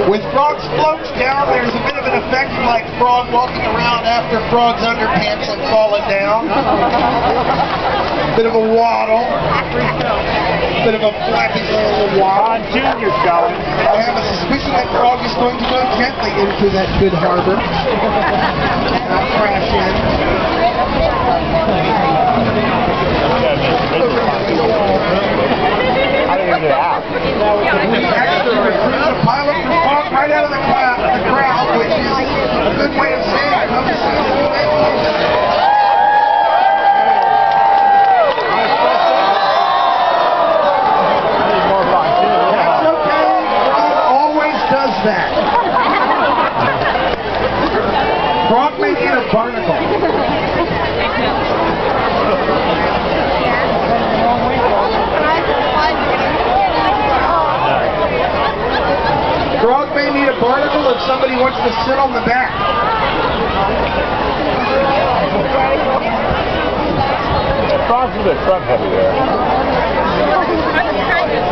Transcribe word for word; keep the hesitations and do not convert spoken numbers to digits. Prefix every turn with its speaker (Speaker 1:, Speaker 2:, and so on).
Speaker 1: With Frog's floats down, there's a bit of an effect like Frog walking around after Frog's underpants have fallen down. Bit of a waddle. Bit of a flapping little waddle.
Speaker 2: Ron Junior's going.
Speaker 1: I have a suspicion that Frog is going to go gently into that good harbor. Not crash in.
Speaker 2: I didn't get out.
Speaker 1: Actually, recruited a pilot from Frog right out of the crowd, the crowd, which is a good way of saying it. Come see me. That's okay. Frog always does that. Frog may eat a barnacle. Frog may need a barnacle if somebody wants to sit on the back.
Speaker 2: Frog's a bit front heavy there.